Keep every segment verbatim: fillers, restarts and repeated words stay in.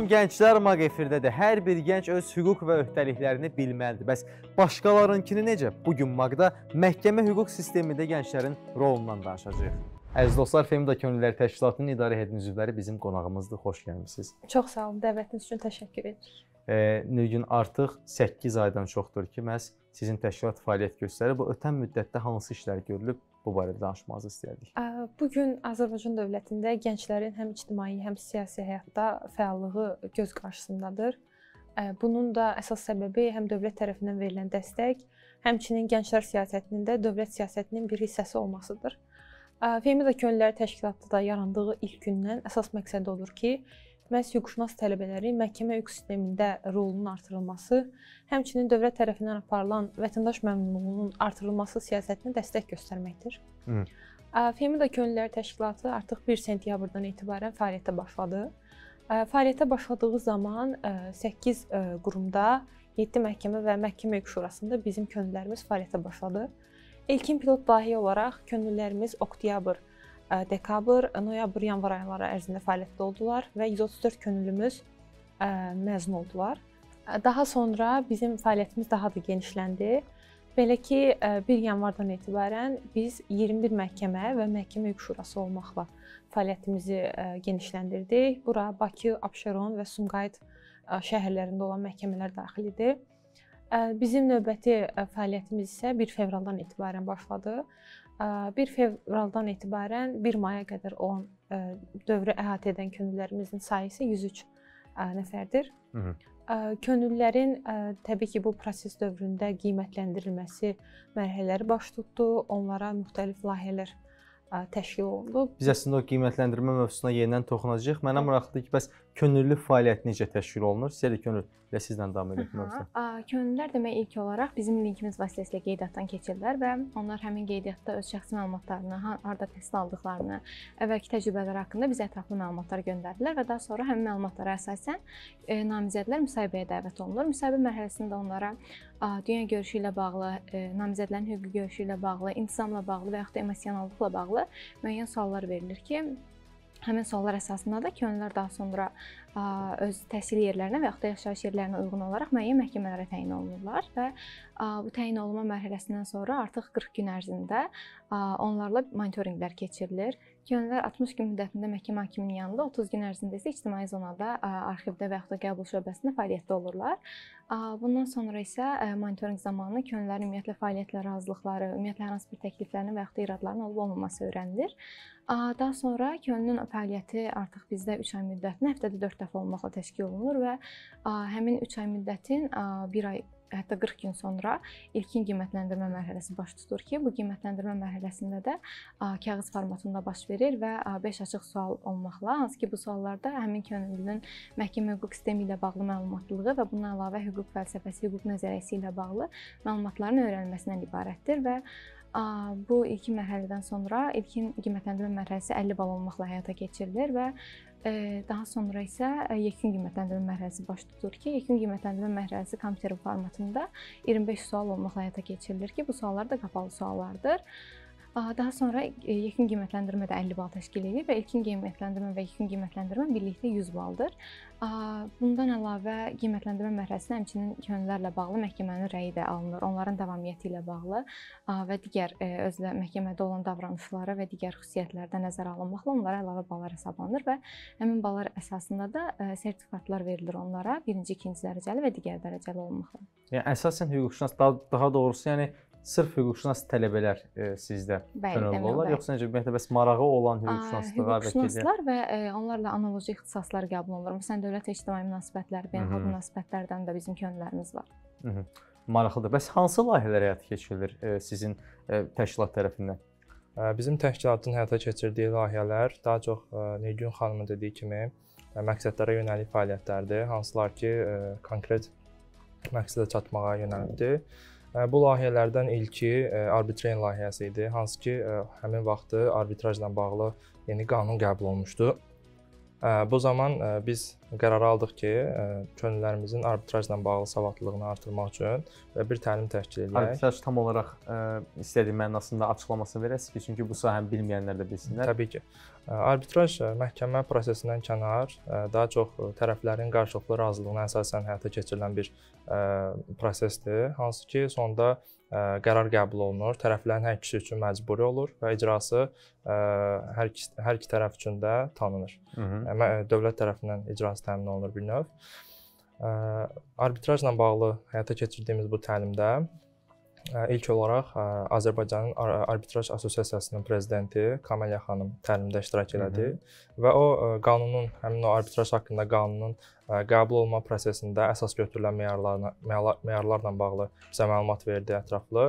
Salam gənclər, Maq efirdədir. Hər bir gənc öz hüquq və öhdəliklərini bilməlidir. Bəs başqalarınkini necə? Bugün Maqda məhkəmə hüquq sistemində gənclərin rolundan danışacağıq. Əziz dostlar, Femida Könüllüləri Təşkilatının idarə heyətinin üzvləri bizim qonağımızdır. Xoş gəlmisiniz. Çox sağ olun, dəvətiniz üçün təşəkkür edirik. E, Nilgün, artıq səkkiz aydan çoxdur ki, məhz sizin təşkilat fəaliyyət göstərir. Bu ötən müddətdə hansı işlər görülüb? Bu barədə danışmanızı istəyərdik. Bugün Azərbaycan dövlətində gənclərin həm ictimai, həm siyasi həyatda fəallığı göz qarşısındadır. Bunun da əsas səbəbi həm dövlət tərəfindən verilən dəstək, həmçinin gənclər siyasətinin də dövlət siyasətinin bir hissəsi olmasıdır. Femida Könüllüləri Təşkilatı da yarandığı ilk gündən əsas məqsədi odur ki, məhz hüquqşünas tələbələrin məhkəmə hüquq sistemində rolunun artırılması, həmçinin dövlət tərəfindən aparılan vətəndaş məmnunluğunun artırılması siyasətinə dəstək göstərməkdir. Hı. Femida Könüllüləri Təşkilatı artıq bir sentyabrdan etibarən fəaliyyətə başladı. Fəaliyyətə başladığı zaman səkkiz qurumda, yeddi məhkəmə və məhkəmə hüquq şurasında bizim könüllülərimiz fəaliyyətə başladı. İlkin pilot layihə olaraq könüllülərimiz oktyabr, dekabr, noyabr, yanvar ayları ərzində fəaliyyətdə oldular və yüz otuz dörd könüllümüz məzun oldular. Daha sonra bizim fəaliyyətimiz daha da genişləndi. Belə ki, bir yanvardan etibarən biz iyirmi bir məhkəmə və məhkəmə hüquq şurası olmaqla fəaliyyətimizi genişləndirdik. Bura Bakı, Abşeron və Sumqayıt şəhərlərində olan məhkəmələr daxilidir. Bizim növbəti fəaliyyətimiz isə bir fevraldan etibarən başladı. bir fevraldan etibarən bir maya qədər olan dövrü əhatə edən könüllülərimizin sayı isə yüz üç nəfərdir. Hı -hı. Könüllülərin təbii ki, bu proses dövründə qiymətləndirilməsi mərhələləri baş tutdu. Onlara müxtəlif layihələr təşkil olundu. Biz əslində o qiymətləndirmə mövzusuna yenidən toxunacağıq. Mənə maraqlıdır ki, bəs könüllü fəaliyyət necə təşkil olunur? Sizə də könül və sizlə davam edək mövzuda. Könüllülər demək ilk olaraq bizim linkimiz vasitəsilə qeydiyyatdan keçirlər və onlar həmin qeydiyyatda öz şəxsi məlumatlarını, harda təhsil aldıqlarını, əvvəlki təcrübələri haqqında bizə ətraflı məlumatlar göndərdilər və daha sonra həmin məlumatlara əsasən namizədlər müsahibəyə dəvət olunur. Müsahibə mərhələsində onlara dünya görüşü ilə bağlı, namizədlərin hüquqi görüşü ilə bağlı, intizamla bağlı və yaxud da emosionallıqla bağlı müəyyən suallar verilir ki, həmin suallar əsasında da könüllülər daha sonra öz təhsil yerlərinə və yaxud da yaşayış yerlərinə uyğun olaraq müəyyən məhkəmələrə təyin olunurlar və bu təyin olunma mərhələsindən sonra artıq qırx gün ərzində onlarla monitorinqlər keçirilir. Könüllülər altmış gün müddətində məhkəmə hakiminin yanında, otuz gün ərzində isə ictimai zonada, arxivdə və yaxud da qəbul şöbəsində fəaliyyətdə olurlar. Bundan sonra isə monitorinq zamanı könüllülərin ümumiyyətlə fəaliyyətlə razılıqları, ümumiyyətlə hər hansı bir təkliflərinin və yaxud da iradların olub-olmaması öyrənilir. Daha sonra könüllünün fəaliyyəti artıq bizdə üç ay müddətində həftədə dörd dəfə olmaqla təşkil olunur və həmin üç ay müddətin bir ay, hətta qırx gün sonra ilkin qiymətləndirmə mərhələsi baş tutur ki, bu qiymətləndirmə mərhələsində də kağız formatında baş verir və beş açıq sual olmaqla, hansı ki, bu suallarda həmin könüllünün məhkəmə hüquq sistemi ilə bağlı məlumatlığı və bundan əlavə hüquq fəlsəfəsi, hüquq nəzəriyyəsi ilə bağlı məlumatların öyrənilməsindən ibarətdir və bu ilkin mərhələdən sonra ilkin qiymətləndirmə mərhələsi əlli bal olmaqla həyata keçirilir və daha sonra isə yekun qiymətləndirmə mərhələsi baş tutur ki, yekun qiymətləndirmə mərhələsi kompüter formatında iyirmi beş sual olmaqla həyata keçirilir ki, bu suallar da qapalı suallardır. Daha sonra yekun qiymətləndirmə də əlli bal təşkil edir və ilkin qiymətləndirmə və yekun qiymətləndirmə birlikdə yüz baldır. Bundan əlavə qiymətləndirmə mərhələsində həmçinin könüllülərlə bağlı məhkəmənin rəyi də alınır, onların davamiyyəti ilə bağlı və digər özlə məhkəmədə olan davranışları və digər xüsusiyyətlərdə nəzərə alınmaqla onlara əlavə ballar hesablanır və həmin ballar əsasında da sertifikatlar verilir onlara, birinci, ikinci dərəcəli və digər dərəcəli olmaqla. Yəni əsasən hüquqşünas, daha, daha doğrusu yəni sırf hüquqşünas tələbələr e, sizdə könüllü olar, yoxsa necə ümumiyyətlə bəs marağı olan hüquqşünaslığa və hüquqşünaslar və e, onlarla analoji ixtisaslar qəbul olunur. Məsələn, dövlət və ictimai münasibətlər, beynəlxalq münasibətlərdən də bizim könüllülərimiz var. Hı -hı. Maraqlıdır. Bəs hansı layihələr həyata keçirilir e, sizin e, təşkilat tərəfindən? Bizim təşkilatın həyata keçirdiyi layihələr daha çox Nilgün xanımın dediyi kimi məqsədlərə yönəlik fəaliyyətlərdir, hansılar ki, konkret məqsədə çatmağa yönəlibdir. Bu layihələrdən ilki Arbitreyn layihəsi idi, hansı ki, həmin vaxtı arbitrajla bağlı yeni qanun qəbul olunmuşdu. Bu zaman biz qərar aldıq ki, könüllülərimizin arbitrajla bağlı savadlılığını artırmaq üçün bir təlim təşkil edək. Arbitraj tam olaraq ə, istədiyim mənasında açıqlamasını verəsiniz ki, çünki bu sahəni bilməyənlər də bilsinlər. Təbii ki. Arbitraj məhkəmə prosesindən kənar, daha çox tərəflərin qarşılıqlı razılığına əsasən həyata keçirilən bir prosesdir, hansı ki, sonda qərar qəbul olunur, tərəflərin hər ikisi üçün məcburi olur və icrası hər iki, hər iki tərəf üçün də tanınır. Hı -hı. Dövlət tərəfindən icrası təmin olunur bir növ. Arbitrajla bağlı həyata keçirdiyimiz bu təlimdə ilk olaraq Azərbaycanın Arbitraj Assosiasiyasının prezidenti Kamalya xanım təlimdə iştirak elədi. Hı -hı. Və o qanunun, həmin o arbitraj haqqında qanunun qəbul olma prosesində əsas götürülən meyarlarla, meyarlarla bağlı bizə məlumat verdi ətraflı.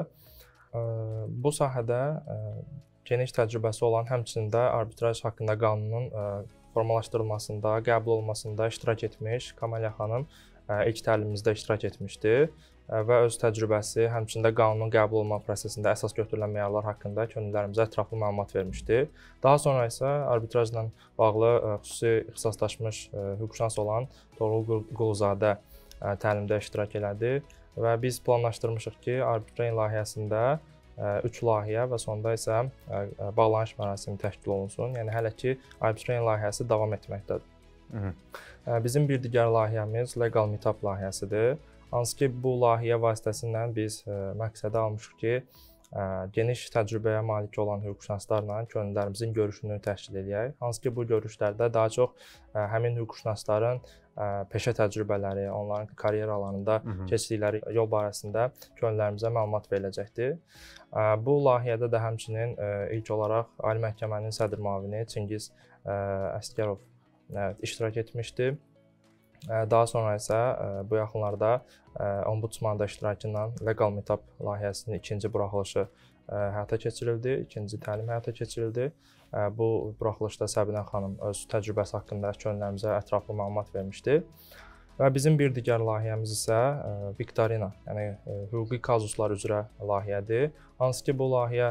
Bu sahədə geniş təcrübəsi olan, həmçinin də arbitraj haqqında qanunun formalaşdırılmasında, qəbul olunmasında iştirak etmiş Kamalya xanım ilk təlimimizdə iştirak etmişdi və öz təcrübəsi, həmçinin də qanunun qəbul olunma prosesində əsas götürülən meyarlar haqqında könüllülərimizə ətraflı məlumat vermişdi. Daha sonra isə arbitrajla bağlı xüsusi ixtisaslaşmış hüquqşünas olan Toğrul Quluzadə təlimdə iştirak elədi və biz planlaşdırmışıq ki, arbitraj layihəsində üç layihə və sonda isə bağlanış mərasimi təşkil olunsun. Yəni hələ ki, arbitraj layihəsi davam etməkdədir. Hı -hı. Bizim bir digər layihəmiz Legal Meetup layihəsidir. Hansı ki, bu layihə vasitəsilə biz məqsədə almışıq ki, geniş təcrübəyə malik olan hüquqşünaslarla könüllülərimizin görüşünü təşkil edək. Hansı ki, bu görüşlərdə daha çox həmin hüquqşünasların peşə təcrübələri, onların karyeralarında keçdikləri yol barəsində könüllülərimizə məlumat veriləcəkdir. Bu layihədə də həmçinin ilk olaraq Ali Məhkəmənin sədr müavini Çingiz Əsgərov iştirak etmişdi. Daha sonra isə bu yaxınlarda Ombudsman da iştirakı ilə Legal Meetup layihəsinin ikinci buraxılışı həyata keçirildi, ikinci təlim həyata keçirildi. Bu buraxılışda Səbinə xanım öz təcrübəsi haqqında könüllülərimizə ətraflı məlumat vermişdi. Və bizim bir digər layihəmiz isə Viktorina, yəni hüquqi kazuslar üzrə layihədir. Hansı ki, bu layihə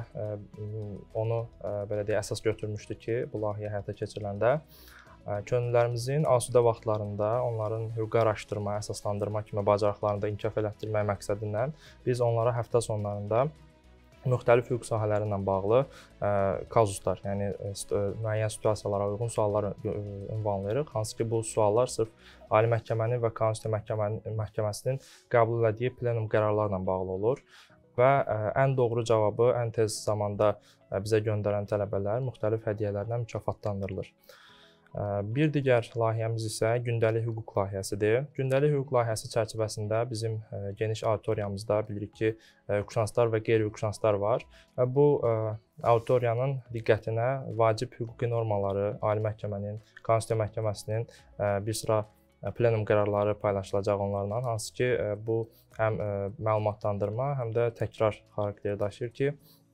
onu belə deyə əsas götürmüşdü ki, bu layihə həyata keçiriləndə könüllülərimizin asudə vaxtlarında onların hüquqi araşdırma, əsaslandırma kimi bacarıqlarını da inkişaf elətdirmək məqsədindən biz onlara həftə sonlarında müxtəlif hüquq sahələri ilə bağlı kazuslar, yəni müəyyən situasiyalara uyğun suallar ünvanlayırıq. Hansı ki, bu suallar sırf Ali Məhkəmənin və Konstitusiya Məhkəməsinin qəbul etdiyi plenum qərarlarla bağlı olur və ən doğru cavabı ən tez zamanda bizə göndərən tələbələr müxtəlif hədiyyələrlə mükafatlandırılır. Bir digər layihəmiz isə gündəlik hüquq layihəsidir. Gündəlik hüquq layihəsi çərçivəsində bizim geniş auditoriyamızda bilirik ki, hüquqşünaslar və qeyri-hüquqşünaslar var. Və bu auditoriyanın diqqətinə vacib hüquqi normaları, Ali Məhkəmənin, Konstitusiya Məhkəməsinin bir sıra plenum qərarları paylaşılacaq onlarla, hansı ki, bu həm məlumatlandırma, həm də təkrar xarakteri daşıyır ki,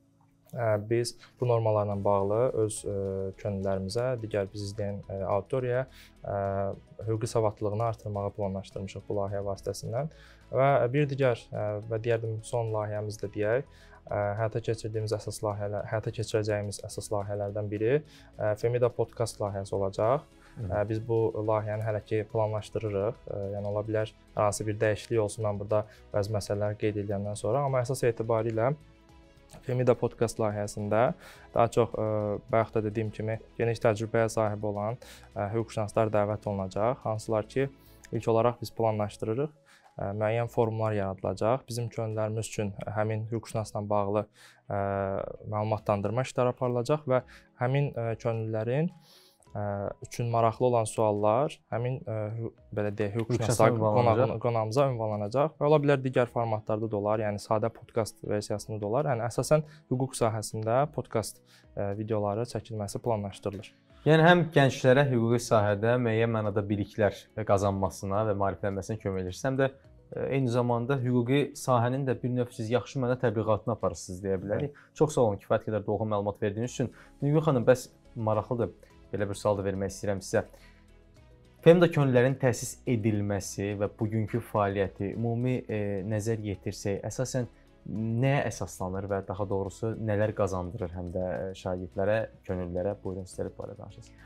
biz bu normalarla bağlı öz könüllülərimizə, digər biz izləyən auditoriyaya hüquqi savadlılığını artırmağı planlaşdırmışıq bu layihə vasitəsindən. Və bir digər və deyərdim son layihəmiz də deyək, həyata keçirdiyimiz əsas layihələr, həyata keçirəcəyimiz əsas layihələrdən biri Femida Podcast layihəsi olacaq. Hı. Biz bu layihəni hələ ki planlaşdırırıq. Yəni ola bilər hansı bir dəyişiklik olsun, mən burada bəzi məsələləri qeyd edəndən sonra, amma əsas etibarilə Femida Podcast layihəsində daha çox bayaq da dediyim kimi geniş təcrübəyə sahib olan hüquqşünaslar dəvət olunacaq. Hansılar ki, ilk olaraq biz planlaşdırırıq. Müəyyən forumlar yaradılacaq. Bizim könüllülərimiz üçün həmin hüquqşünasla bağlı məlumatlandırma işləri aparılacaq və həmin könüllülərin üçün maraqlı olan suallar həmin belə deyək hüquqşünaslar qonağımıza ünvanlanacaq və ola bilər digər formatlarda da olar, yəni sadə podkast versiyasında da olar. Yəni əsasən hüquq sahəsində podkast videoları çəkilməsi planlaşdırılır. Yəni həm gənclərə hüquqi sahədə müəyyən mənada biliklər qazanmasına və maariflənməsinə kömək edir, həm də eyni zamanda hüquqi sahənin də bir növ siz yaxşı mənada təbliğatını aparırsınız deyə bilərik. Çox sağ olun kifayət qədər dolğun məlumat verdiyiniz üçün. Nilgün xanım, bəs maraqlıdır. Belə bir sual da vermək istəyirəm sizə. Femida könüllülərin təsis edilməsi və bugünkü fəaliyyəti ümumi e, nəzər yetirsək, əsasən nəyə əsaslanır və daha doğrusu nələr qazandırır həm də şagirdlərə, könüllülərə? Buyurun, sizlərə bu barədə danışasınız.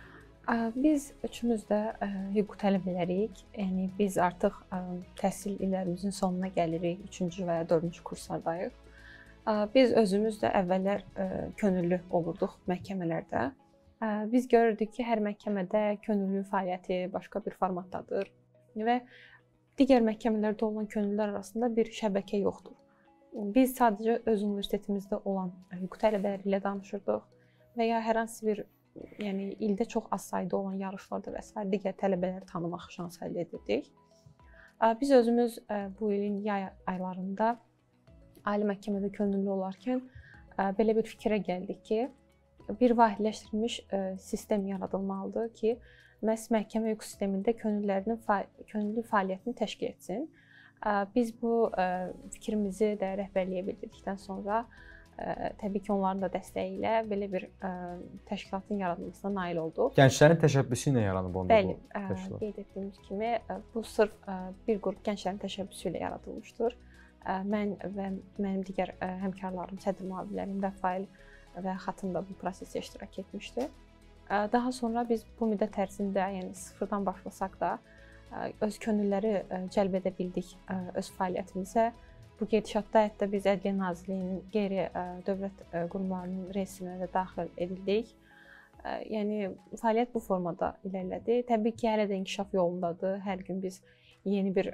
Biz üçümüz də hüquq tələbələrik. Yəni biz artıq təhsil illərimizin sonuna gəlirik. üçüncü və ya dördüncü kurslardayıq. Biz özümüz də əvvəllər könüllü olurduq məhkəmələrdə. Biz görürdük ki, hər məhkəmədə könüllü fəaliyyəti başqa bir formatdadır və digər məhkəmələrdə olan könüllülər arasında bir şəbəkə yoxdur. Biz sadəcə öz universitetimizdə olan hüquq tələbələri ilə danışırdıq və ya hər hansı bir, yəni ildə çox az sayda olan yarışlarda və s. digər tələbələri tanımaq şansı əldə edirdik. Biz özümüz bu ilin yay aylarında ali məhkəmədə könüllü olarkən belə bir fikrə gəldik ki, bir vahidləşdirilmiş sistem yaradılmalıdır ki, məhz məhkəmə hüquq sistemində könüllülərinin könüllü fəaliyyətini təşkil etsin. Biz bu fikrimizi də rəhbərliyə bildirdikdən sonra təbii ki, onların da dəstəyi ilə belə bir təşkilatın yaradılmasına nail olduq. Gənclərin təşəbbüsü ilə yaranıb onda Bəli, bu təşkilat? Qeyd etdiyimiz kimi, bu sırf bir qrup gənclərin təşəbbüsü ilə yaradılmışdır. Mən və mənim digər həmkarlarım, sədr müavinlərim Rəfail və Xatın da bu prosesdə iştirak etmişdi. Daha sonra biz bu müddət ərzində, yəni sıfırdan başlasaq da, öz könüllüləri cəlb edə bildik öz fəaliyyətimizə. Bu gedişatda hətta biz Ədliyyə Nazirliyinin qeyri-dövlət qurumlarının reysinə də daxil edildik. Yəni, fəaliyyət bu formada irəlilədi. Təbii ki, hələ də inkişaf yolundadır. Hər gün biz yeni bir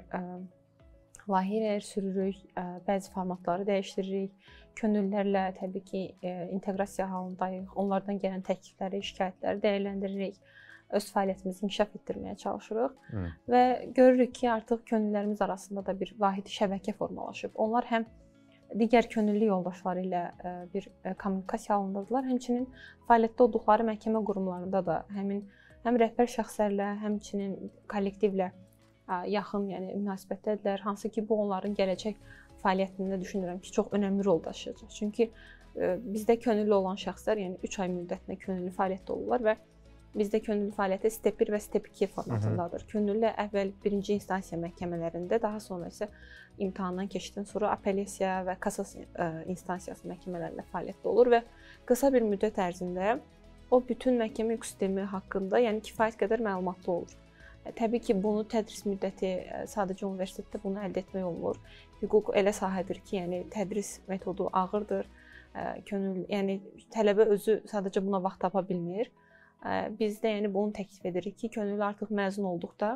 layihələr sürürük, bəzi formatları dəyişdiririk. Könüllülərlə təbii ki, inteqrasiya halındayıq. Onlardan gələn təklifləri, şikayətləri dəyərləndiririk. Öz fəaliyyətimizi inkişaf etdirməyə çalışırıq Hı. və görürük ki, artıq könüllülərimiz arasında da bir vahid şəbəkə formalaşıb. Onlar həm digər könüllü yoldaşları ilə bir kommunikasiya halındadılar, həmçinin fəaliyyətdə olduqları məhkəmə qurumlarında da həmin həm rəhbər şəxslərlə, həmçinin kollektivlə yaxın, yəni münasibətdədirlər. Hansı ki, bu onların gələcək fəaliyyətində düşünürəm ki, çox önəmli rol daşıyacaq. Çünki bizdə könüllü olan şəxslər, yəni üç ay müddətində könüllü fəaliyyətdə olurlar və bizdə könüllü fəaliyyəti step bir və step iki formatındadır. Könüllü əvvəl birinci instansiya məhkəmələrində, daha sonra isə imtahandan keçdikdən sonra apellyasiya və kassasiya instansiyası məhkəmələrində fəaliyyətdə olur və qısa bir müddət ərzində o bütün məhkəmə hüquq sistemi haqqında, yəni kifayət qədər məlumatlı olur. Təbii ki, bunu tədris müddəti sadəcə universitetdə bunu əldə etmək olmur. Hüquq elə sahədir ki, yəni tədris metodu ağırdır. Könüllü, yəni tələbə özü sadəcə buna vaxt tapa bilmir. Biz də yəni bunu təklif edirik ki, könüllü artıq məzun olduqda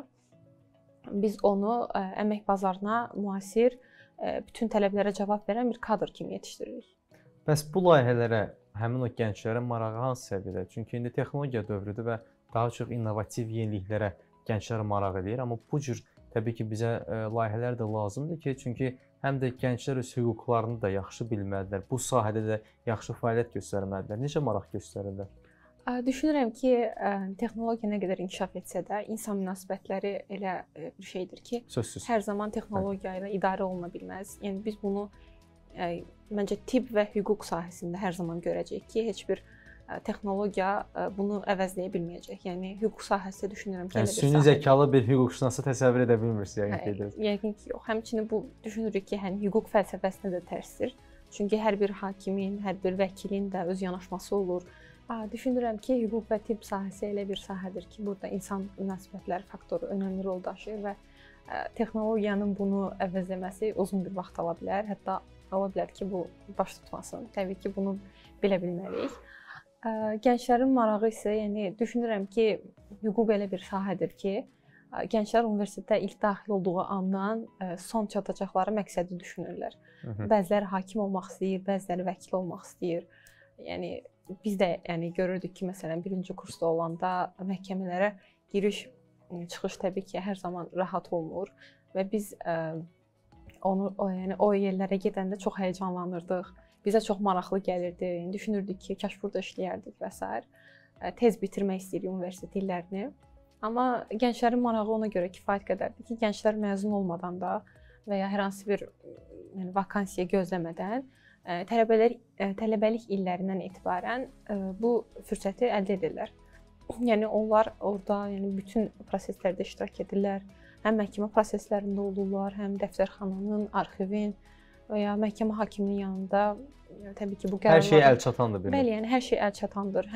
biz onu əmək bazarına müasir, bütün tələblərə cavab verən bir kadr kimi yetişdiririk. Bəs bu layihələrə həmin o gənclərin marağı hansı səviyyədə? Çünki indi texnologiya dövrüdür və daha çox innovativ yeniliklərə gənclər maraq edir. Amma bu cür təbii ki, bizə layihələr də lazımdır ki, çünki həm də gənclər öz hüquqlarını da yaxşı bilməlidirlər. Bu sahədə də yaxşı fəaliyyət göstərməlidirlər. Necə maraq göstərirlər? Düşünürəm ki, texnologiya nə qədər inkişaf etsə də, insan münasibətləri elə bir şeydir ki, Sözsüz. hər zaman texnologiya ilə idarə oluna bilməz. Yəni biz bunu məncə tibb və hüquq sahəsində hər zaman görəcəyik ki, heç bir texnologiya bunu əvəzləyə bilməyəcək. Yəni hüquq sahəsində düşünürəm ki, yəni, süni zəkalı bir hüquqşünası təsəvvür edə bilmirsiniz yəqin ki. Yəqin ki, yox. Həmçinin bu düşünürük ki, həm hüquq fəlsəfəsinə də tərsdir. Çünki hər bir hakimin, hər bir vəkilin də öz yanaşması olur. Düşünürəm ki, hüquq və tibb sahəsi elə bir sahədir ki, burada insan münasibətləri faktoru önəmli rol daşıyır və texnologiyanın bunu əvəzləməsi uzun bir vaxt ala bilər. Hətta ola bilər ki, bu baş tutmasın. Təbii ki, bunu bilə bilməliyik. Gənclərin marağı isə, yəni düşünürəm ki, hüquq elə bir sahədir ki, gənclər universitetə ilk daxil olduğu andan son çatacaqları məqsədi düşünürlər. Hı -hı. Bəziləri hakim olmaq istəyir, bəziləri vəkil olmaq istəyir. Yəni biz də yəni görürdük ki, məsələn, birinci kursda olanda məhkəmələrə giriş, çıxış təbii ki, hər zaman rahat olmur və biz ə, onu o, yəni o yerlərə gedəndə çox həyəcanlanırdıq. Bizə çox maraqlı gəlirdi. Yəni düşünürdük ki, kaş burada işləyərdik və s. Tez bitirmək istəyirik universitet illərini. Amma gənclərin marağı ona görə kifayət qədərdir ki, gənclər məzun olmadan da və ya hər hansı bir yəni vakansiya gözləmədən tələbələr tələbəlik illərindən etibarən bu fürsəti əldə edirlər. Yəni onlar orada yəni bütün proseslərdə iştirak edirlər. Həm məhkəmə proseslərində olurlar, həm dəftərxananın, arxivin və ya məhkəmə hakiminin yanında təbii ki, bu qərarlar hər şey əl çatandır belə. Bəli, yəni hər şey əl çatandır. Həm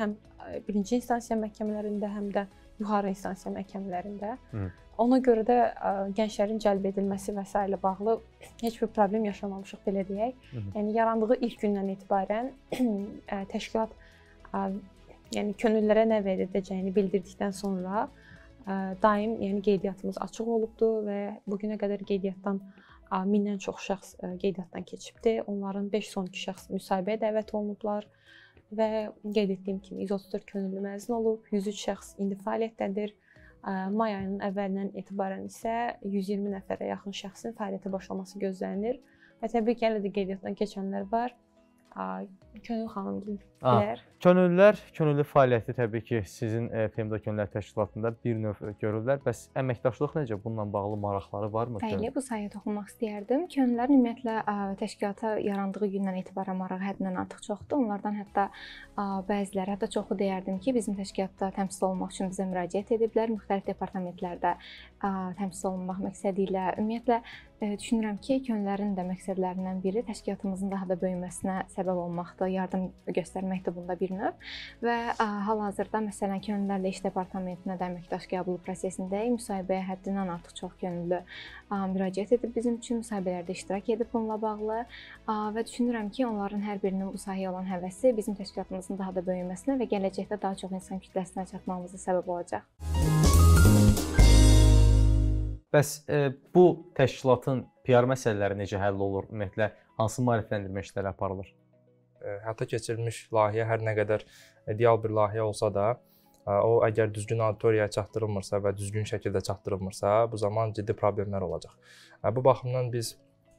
birinci instansiya məhkəmələrində, həm də yuxarı instansiya məhkəmələrində. Hı. Ona görə də ə, gənclərin cəlb edilməsi və s. ilə bağlı heç bir problem yaşamamışıq, belə deyək. Hı -hı. Yəni yarandığı ilk gündən etibarən ə, təşkilat ə, yəni könüllülərə nə vəd edəcəyini bildirdikdən sonra ə, daim yəni qeydiyyatımız açıq olubdur və bu günə qədər qeydiyyatdan ə, mindən çox şəxs ə, qeydiyyatdan keçibdi. Onların beş yüz on iki şəxs müsahibəyə dəvət olunublar və qeyd etdiyim kimi yüz otuz dörd könüllü məzun olub, yüz üç şəxs indi fəaliyyətdədir. May ayının əvvəlindən etibarən isə yüz iyirmi nəfərə yaxın şəxsin fəaliyyətə başlaması gözlənilir. Və təbii ki, hələ də qeydiyyatdan keçənlər var. Könül xanım bilər. Könüllülər, könüllü fəaliyyəti təbii ki, sizin F M D Könüllülər Təşkilatında bir növ görürlər. Bəs əməkdaşlıq necə? Bununla bağlı maraqları varmı? Bəli, bu sahəyə toxunmaq istəyərdim. Könüllülərin ümumiyyətlə təşkilata yarandığı gündən etibarən marağı həddindən artıq çoxdur. Onlardan hətta bəziləri, hətta çoxu deyərdim ki, bizim təşkilatda təmsil olunmaq üçün bizə müraciət ediblər. Müxtəlif departamentlərdə təmsil olunmaq məqsədi ilə. Ümumiyyətlə düşünürəm ki, könüllülərin də məqsədlərindən biri təşkilatımızın daha da böyüməsinə səbəb olmaqdır, yardım göstərməkdir bunda bir növ. Və hal-hazırda məsələn könüllülərlə iş departamentində də əməkdaş qəbulu prosesindəyik. Müsahibəyə həddindən artıq çox könüllü müraciət edib bizim üçün, müsahibələrdə iştirak edib bununla bağlı və düşünürəm ki, onların hər birinin bu sahəyə olan həvəsi bizim təşkilatımızın daha da böyüməsinə və gələcəkdə daha çox insan kütləsinə çatmamıza səbəb olacaq. Bəs e, bu təşkilatın P R məsələləri necə həll olur? Ümumiyyətlə hansı maarifləndirmə işləri aparılır? Həyata keçirilmiş layihə hər nə qədər ideal bir layihə olsa da, o əgər düzgün auditoriyaya çatdırılmırsa və düzgün şəkildə çatdırılmırsa, bu zaman ciddi problemlər olacaq. Bu baxımdan biz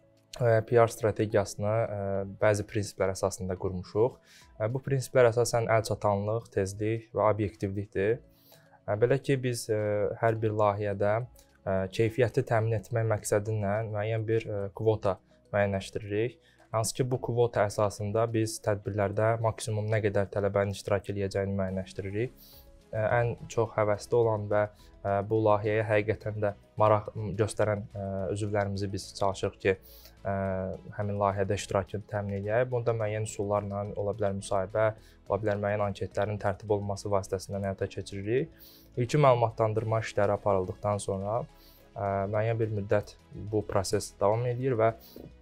P R strategiyasını bəzi prinsiplər əsasında qurmuşuq. Bu prinsiplər əsasən əlçatanlıq, tezlik və obyektivlikdir. Belə ki, biz hər bir layihədə keyfiyyəti təmin etmək məqsədi ilə müəyyən bir kvota müəyyənləşdiririk. Hansı ki, bu kvota əsasında biz tədbirlərdə maksimum nə qədər tələbənin iştirak edəcəyini müəyyənləşdiririk. Ən çox həvəsli olan və bu layihəyə həqiqətən də maraq göstərən üzvlərimizi biz çalışırıq ki, həmin layihədə iştirakını təmin edək. Bunda müəyyən üsullarla, ola bilər müsahibə, ola bilər müəyyən anketlərin tərtib olunması vasitəsilə həyata keçiririk. İlkin məlumatlandırma işləri aparıldıqdan sonra müəyyən bir müddət bu proses davam edir və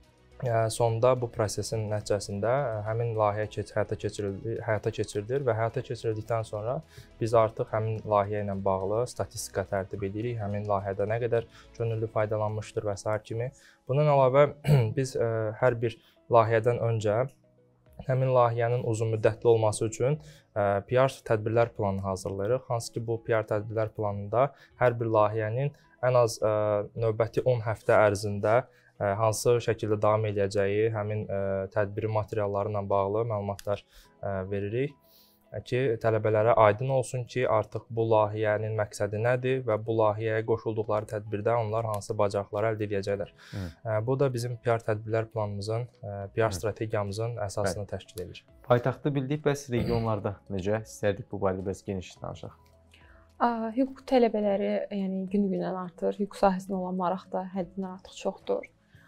sonda bu prosesin nəticəsində həmin layihə həyata keçirilir, həyata keçirilir və həyata keçirildikdən sonra biz artıq həmin layihə ilə bağlı statistika tərtib edirik. Həmin layihədə nə qədər könüllü faydalanmışdır və sair kimi. Bundan əlavə biz hər bir layihədən öncə həmin layihənin uzunmüddətli olması üçün P R tədbirlər planı hazırlayırıq. Hansı ki, bu P R tədbirlər planında hər bir layihənin ən az növbəti on həftə ərzində hansı şəkildə davam edəcəyi, həmin tədbirin materialları ilə bağlı məlumatlar veririk ki, tələbələrə aydın olsun ki, artıq bu layihənin məqsədi nədir və bu layihəyə qoşulduqları tədbirdə onlar hansı bacarıqları əldə edəcəklər. Hı. Bu da bizim P R tədbirlər planımızın, P R strategiyamızın əsasını Bəli. təşkil edir. Paytaxtda bildik, bəs regionlarda necə? İstərdik bu barədə bəs geniş danışaq. Hüquq tələbələri yəni gün-gündən artır, hüquq sahəsinə olan maraq da həddindən artıq çoxdur.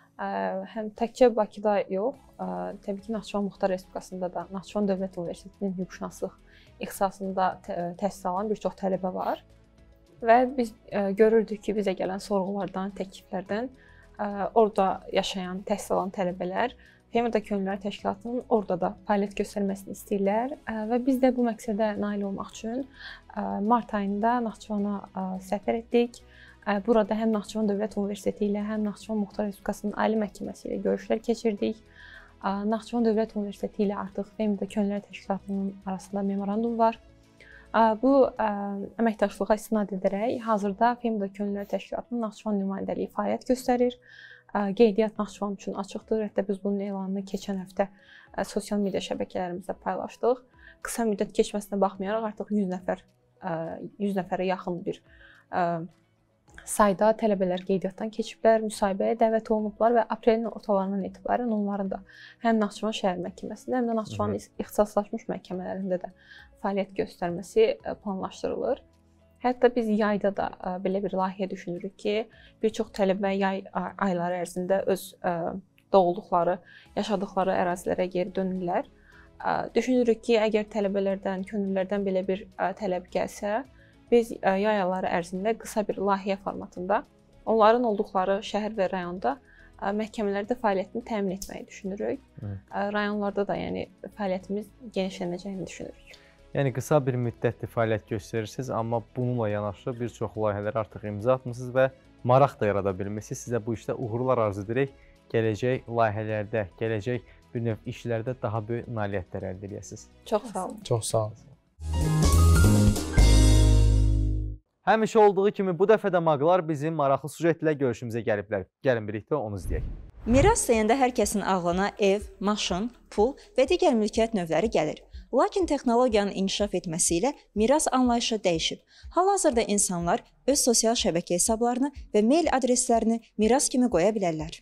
Həm təkcə Bakıda yox, təbii ki, Naxçıvan Muxtar Respublikasında da Naxçıvan Dövlət Universitetinin hüquqşünaslıq ixtisasında təhsil alan bir çox tələbə var və biz görürdük ki, bizə gələn sorğulardan, təkliflərdən orada yaşayan, təhsil alan tələbələr F M D Könüllülər Təşkilatının orada da fəaliyyət göstərməsini istəyirlər və biz də bu məqsədə nail olmaq üçün mart ayında Naxçıvana səfər etdik. Burada həm Naxçıvan Dövlət Universiteti ilə, həm Naxçıvan Muxtar Respublikasının Ali Məhkəməsi ilə görüşlər keçirdik. Naxçıvan Dövlət Universiteti ilə artıq F M D Könüllülər Təşkilatının arasında memorandum var. Bu əməkdaşlığa istinad edərək hazırda F M D Könüllülər Təşkilatının Naxçıvan nümayəndəliyi fəaliyyət göstərir. Qeydiyyat Naxçıvan üçün açıqdır. Hətta biz bunun elanını keçən həftə sosial media şəbəkələrimizdə paylaşdıq. Qısa müddət keçməsinə baxmayaraq artıq yüz nəfər, yüz nəfərə yaxın bir sayda tələbələr qeydiyyatdan keçiblər, müsahibəyə dəvət olunublar və aprelin ortalarından etibarən onların da həm Naxçıvan şəhər məhkəməsində, həm də Naxçıvanın ixtisaslaşmış məhkəmələrində də fəaliyyət göstərməsi planlaşdırılır. Hətta biz yayda da belə bir layihə düşünürük ki, bir çox tələbə yay ayları ərzində öz doğulduqları, yaşadıqları ərazilərə geri dönürlər Düşünürük ki, əgər tələbələrdən, könüllülərdən belə bir tələb gəlsə, biz yay ayları ərzində qısa bir layihə formatında onların olduqları şəhər və rayonda məhkəmələrdə fəaliyyətini təmin etməyi düşünürük. Hı. Rayonlarda da yəni fəaliyyətimiz genişlənəcəyini düşünürük. Yəni qısa bir müddətli fəaliyyət göstərirsiniz, amma bununla yanaşı bir çox layihələr artıq imza atmısınız və maraq da yarada bilmisiniz. Sizə bu işdə uğurlar arzu edirik. Gələcək layihələrdə, gələcək bir növ işlərdə daha böyük nailiyyətlər əldə edəsiniz. Çox sağ olun. Çox sağ olun. Həmişə olduğu kimi bu dəfə də maqlar bizim maraqlı sujetlə görüşümüzə gəliblər. Gəlin birlikdə onu izləyək. Miras deyəndə hər kəsin ağlına ev, maşın, pul və digər mülkiyyət növləri gəlir. Lakin texnologiyanın inkişaf etməsi ilə miras anlayışı dəyişib. Hal-hazırda insanlar öz sosial şəbəkə hesablarını və mail adreslərini miras kimi qoya bilərlər.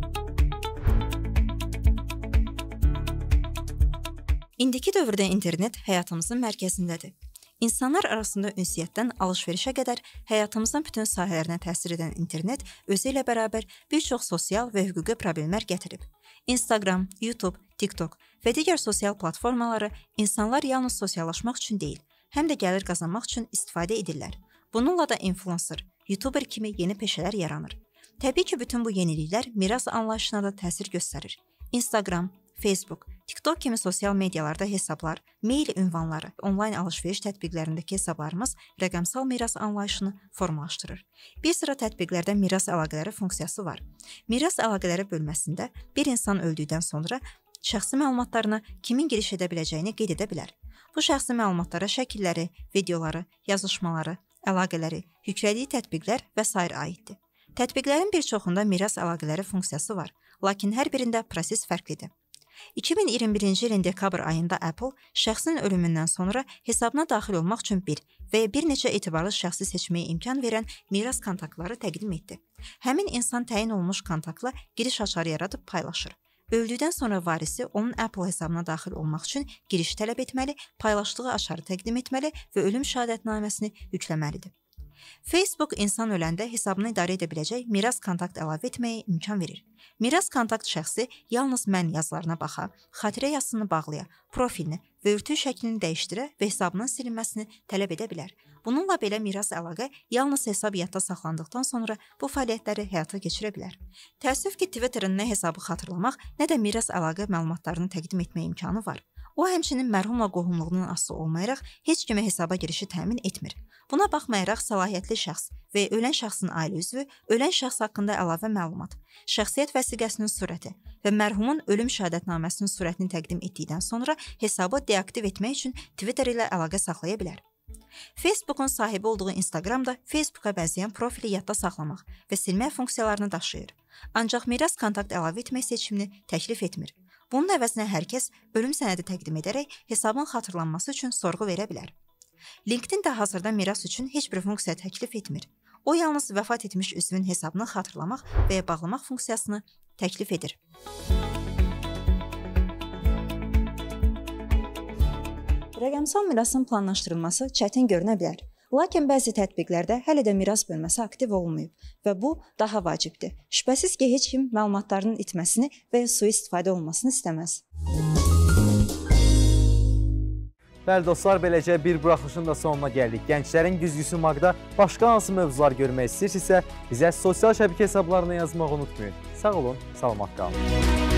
İndiki dövrdə internet həyatımızın mərkəzindədir. İnsanlar arasında ünsiyyətdən alış-verişə qədər həyatımızın bütün sahələrinə təsir edən internet özü ilə bərabər bir çox sosial və hüquqi problemlər gətirib. Instagram, YouTube, TikTok və digər sosial platformaları insanlar yalnız sosiallaşmaq üçün deyil, həm də gəlir qazanmaq üçün istifadə edirlər. Bununla da influencer, YouTuber kimi yeni peşələr yaranır. Təbii ki, bütün bu yeniliklər miras anlayışına da təsir göstərir. Instagram, Facebook, TikTok kimi sosial medialarda hesablar, mail ünvanları, onlayn alış-veriş tətbiqlərindəki hesablarımız rəqəmsal miras anlayışını formalaşdırır. Bir sıra tətbiqlərdə miras əlaqələri funksiyası var. Miras əlaqələri bölməsində bir insan öldükdən sonra şəxsi məlumatlarına kimin giriş edə biləcəyini qeyd edə bilər. Bu şəxsi məlumatlara şəkilləri, videoları, yazışmaları, əlaqələri, yüklədiyi tətbiqlər və sair aiddir. Tətbiqlərin bir çoxunda miras əlaqələri funksiyası var, lakin hər birində proses fərqlidir. iki min iyirmi birinci ilin dekabr ayında Apple şəxsin ölümündən sonra hesabına daxil olmaq üçün bir və ya bir neçə etibarlı şəxsi seçməyə imkan verən miras kontaktları təqdim etdi. Həmin insan təyin olunmuş kontaktla giriş açarı yaradıb paylaşır. Öldükdən sonra varisi onun Apple hesabına daxil olmaq üçün giriş tələb etməli, paylaşdığı açarı təqdim etməli və ölüm şəhadətnaməsini yükləməlidir. Facebook insan öləndə hesabını idarə edə biləcək miras kontakt əlavə etməyə imkan verir. Miras kontakt şəxsi yalnız mən yazılarına baxa, xatirə yazısını bağlaya, profilini və örtük şəklini dəyişdirə və hesabının silinməsini tələb edə bilər. Bununla belə miras əlaqə yalnız hesab yadda saxlandıqdan sonra bu fəaliyyətləri həyata keçirə bilər. Təəssüf ki, Twitterin nə hesabı xatırlamaq, nə də miras əlaqə məlumatlarını təqdim etmə imkanı var. O, həmçinin mərhumla qohumluğunun asılı olmayaraq heç kimə hesaba girişi təmin etmir. Buna baxmayaraq səlahiyyətli şəxs və ölən şəxsin ailə üzvü ölən şəxs haqqında əlavə məlumat, şəxsiyyət vəsiqəsinin surəti və mərhumun ölüm şəhadətnaməsinin surətini təqdim etdikdən sonra hesabı deaktiv etmək üçün Twitter ilə əlaqə saxlaya bilər. Facebookun sahibi olduğu Instagram da Facebooka bənzəyən profili yadda saxlamaq və silmək funksiyalarını daşıyır. Ancaq miras kontakt əlavə etmək seçimini təklif etmir. Bunun əvəzinə hər kəs ölüm sənədi təqdim edərək hesabın xatırlanması üçün sorğu verə bilər. LinkedIn də hazırda miras üçün heç bir funksiya təklif etmir. O, yalnız vəfat etmiş üzvün hesabını xatırlamaq və ya bağlamaq funksiyasını təklif edir. Rəqəmsal mirasın planlaşdırılması çətin görünə bilər. Lakin bəzi tətbiqlərdə hələ də miras bölməsi aktiv olunmayıb və bu daha vacibdir. Şübhəsiz ki, heç kim məlumatlarının itməsini və ya sui-istifadə olunmasını istəməz. Bəli dostlar, beləcə bir buraxılışın da sonuna gəldik. Gənclərin güzgüsü maqda başqa hansı mövzular görmək istəyirsinizsə, bizə sosial şəbəkə hesablarına yazmağı unutmayın. Sağ olun, salamat qalın.